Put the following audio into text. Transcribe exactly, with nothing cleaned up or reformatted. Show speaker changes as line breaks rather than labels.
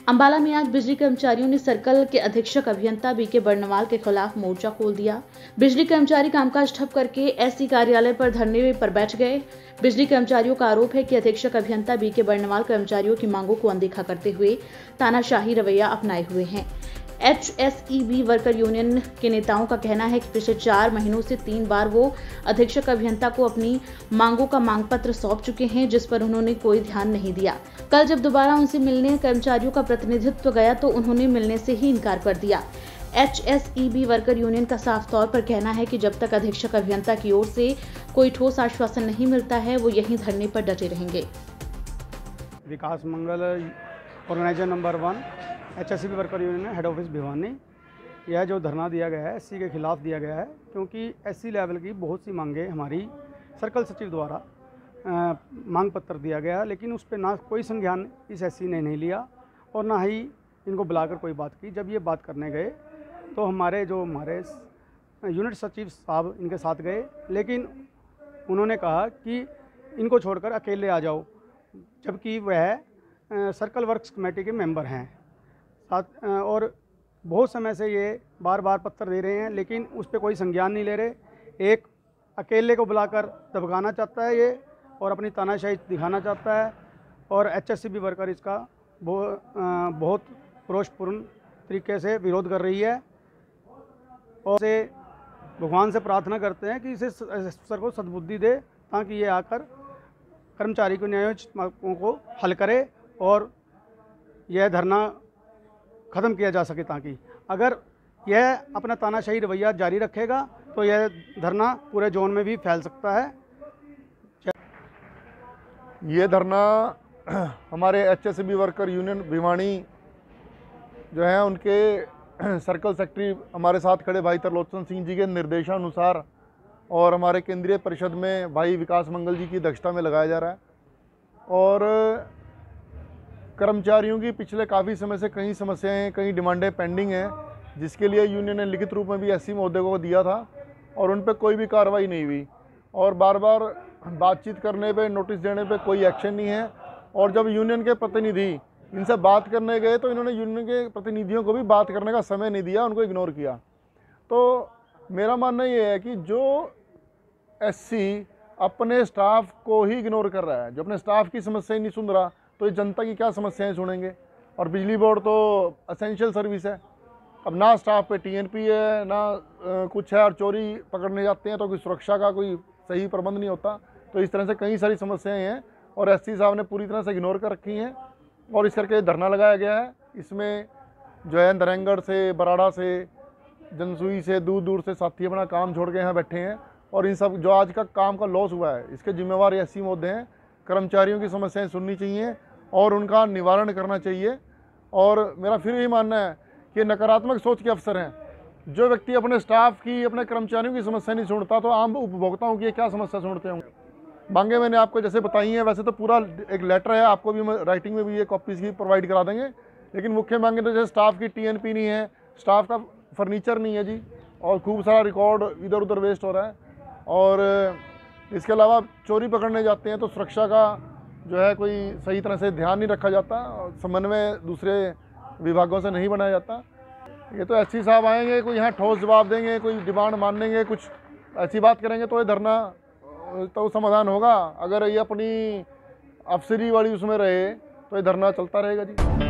अंबाला में आज बिजली कर्मचारियों ने सर्कल के अधीक्षक अभियंता बीके बर्नवाल के खिलाफ मोर्चा खोल दिया। बिजली कर्मचारी कामकाज ठप करके एससी कार्यालय पर धरने पर बैठ गए। बिजली कर्मचारियों का आरोप है कि अधीक्षक अभियंता बीके बर्नवाल कर्मचारियों की मांगों को अनदेखा करते हुए तानाशाही रवैया अपनाए हुए हैं। H S E B worker union के नेताओं का कहना है कि पिछले चार महीनों से तीन बार वो अधीक्षक अभियंता को अपनी मांगों का मांग पत्र सौंप चुके हैं, जिस पर उन्होंने कोई ध्यान नहीं दिया। कल जब दोबारा उनसे मिलने कर्मचारियों का प्रतिनिधित्व गया तो उन्होंने मिलने से ही इनकार कर दिया। H S E B worker union का साफ तौर पर कहना है कि जब तक अधीक्षक अभियंता की ओर से कोई ठोस आश्वासन नहीं मिलता है, वो यहीं धरने पर डटे रहेंगे।
Vikas Mangal organiser number one H S E B worker union head office Bhiwani. यह जो धरना दिया गया है एससी के खिलाफ दिया गया है, क्योंकि एससी लेवल की बहुत सी मांगें हमारी सर्कल सचिव द्वारा आ, मांग पत्र दिया गया, लेकिन उस पर ना कोई संज्ञान इस एससी ने नहीं लिया और ना ही इनको बुलाकर कोई बात की। जब ये बात करने गए तो हमारे जो हमारे यूनिट सचिव साहब इनके साथ गए, लेकिन उन्होंने कहा कि इनको छोड़कर अकेले आ जाओ, जबकि वह सर्कल वर्क्स कमेटी के मेंबर हैं साथ और बहुत समय से ये बार बार पत्र दे रहे हैं, लेकिन उस पर कोई संज्ञान नहीं ले रहे। एक अकेले को बुलाकर दबकाना चाहता है ये और अपनी तानाशाही दिखाना चाहता है, और H S E B worker इसका बहुत रोषपूर्ण तरीके से विरोध कर रही है और से भगवान से प्रार्थना करते हैं कि इसे सर को सद्बुद्धि दे, ताकि ये आकर कर्मचारी को न्यायोचित मांगों को हल करे और यह धरना ख़त्म किया जा सके। ताकि अगर यह अपना तानाशाही रवैया जारी रखेगा तो यह धरना पूरे जोन में भी फैल सकता है।
ये धरना हमारे H S E B worker union Bhiwani जो है उनके सर्कल सेक्रेटरी हमारे साथ खड़े भाई तरलोचन सिंह जी के निर्देशानुसार और हमारे केंद्रीय परिषद में भाई विकास मंगल जी की अध्यक्षता में लगाया जा रहा है। और कर्मचारियों की पिछले काफ़ी समय से कई समस्याएं कई डिमांडें पेंडिंग हैं, जिसके लिए यूनियन ने लिखित रूप में भी एससी महोदय को दिया था और उन पर कोई भी कार्रवाई नहीं हुई और बार बार बातचीत करने पे नोटिस देने पे कोई एक्शन नहीं है। और जब यूनियन के प्रतिनिधि इनसे बात करने गए तो इन्होंने यूनियन के प्रतिनिधियों को भी बात करने का समय नहीं दिया, उनको इग्नोर किया। तो मेरा मानना ये है कि जो एससी अपने स्टाफ को ही इग्नोर कर रहा है, जो अपने स्टाफ की समस्याएं नहीं सुन रहा, तो ये जनता की क्या समस्याएं सुनेंगे। और बिजली बोर्ड तो असेंशियल सर्विस है, अब ना स्टाफ पे टी एन पी है ना आ, कुछ है, और चोरी पकड़ने जाते हैं तो कोई सुरक्षा का कोई सही प्रबंध नहीं होता। तो इस तरह से कई सारी समस्याएं हैं और एससी साहब ने पूरी तरह से इग्नोर कर रखी हैं और इस करके धरना लगाया गया है। इसमें जो है नरेंगढ़ से, बराड़ा से, जनसुई से, दूर दूर से साथी अपना काम छोड़ के यहाँ बैठे हैं और इन सब जो आज का काम का लॉस हुआ है इसके जिम्मेवार एससी महोदय हैं। कर्मचारियों की समस्याएं सुननी चाहिए और उनका निवारण करना चाहिए। और मेरा फिर यही मानना है कि नकारात्मक सोच के अफसर हैं। जो व्यक्ति अपने स्टाफ की, अपने कर्मचारियों की समस्या नहीं सुनता तो आम उपभोक्ताओं की क्या समस्या सुनते होंगे। मांगे मैंने आपको जैसे बताई हैं, वैसे तो पूरा एक लेटर है, आपको भी मैं राइटिंग में भी ये कॉपीज़ की प्रोवाइड करा देंगे। लेकिन मुख्य मांगे तो जैसे स्टाफ की टी एन पी नहीं है, स्टाफ का फर्नीचर नहीं है जी, और खूब सारा रिकॉर्ड इधर उधर वेस्ट हो रहा है। और इसके अलावा चोरी पकड़ने जाते हैं तो सुरक्षा का जो है कोई सही तरह से ध्यान नहीं रखा जाता, समन्वय दूसरे विभागों से नहीं बनाया जाता। ये तो एससी साहब आएंगे, कोई यहाँ ठोस जवाब देंगे, कोई डिमांड मान लेंगे, कुछ ऐसी बात करेंगे तो ये धरना तो समाधान होगा। अगर ये अपनी अफसरी वाली उसमें रहे तो ये धरना चलता रहेगा जी।